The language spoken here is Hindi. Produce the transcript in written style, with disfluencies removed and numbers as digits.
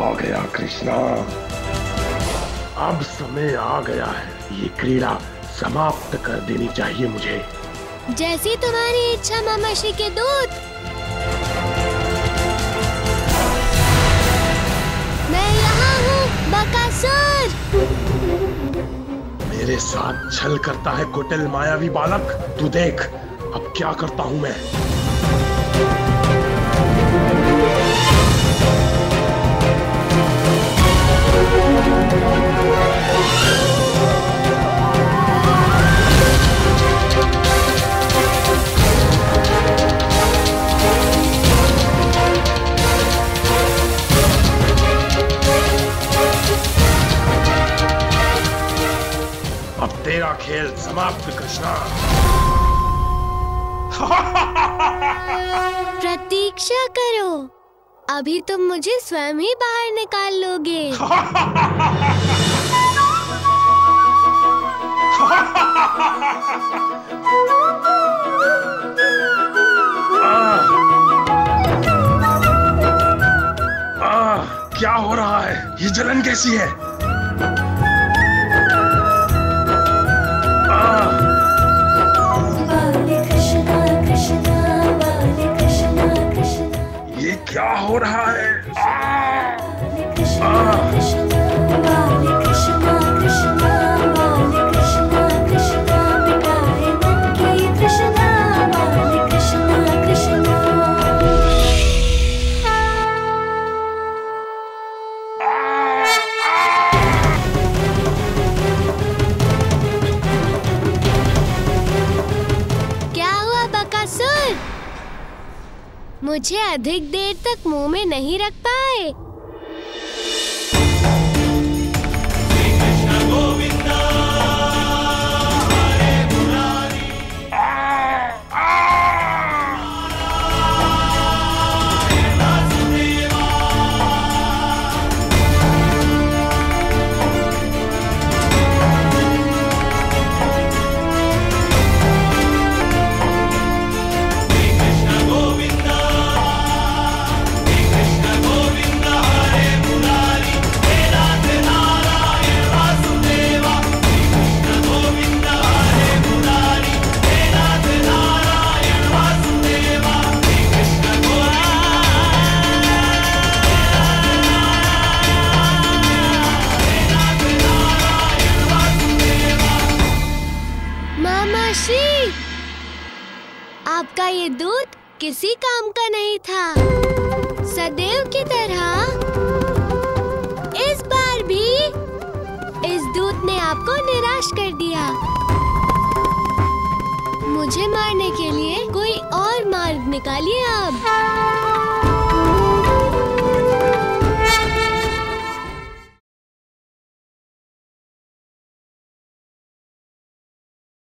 आ गया कृष्णा, अब समय आ गया है। ये क्रीड़ा समाप्त कर देनी चाहिए मुझे। जैसी तुम्हारी इच्छा मामा श्री के दूत। मैं यहाँ हूँ बकासुर। मेरे साथ छल करता है कुटिल मायावी बालक। तू देख अब क्या करता हूँ मैं। अब तेरा खेल समाप्त कृष्णा। प्रतीक्षा करो, अभी तुम मुझे स्वयं ही बाहर निकाल लोगे। क्या हो रहा है? ये जलन कैसी है? ये क्या हो रहा है? मुझे अधिक देर तक मुंह में नहीं रख पाए। आपका ये दूत किसी काम का नहीं था। सदैव की तरह इस बार भी इस दूत ने आपको निराश कर दिया। मुझे मारने के लिए कोई और मार्ग निकालिए अब।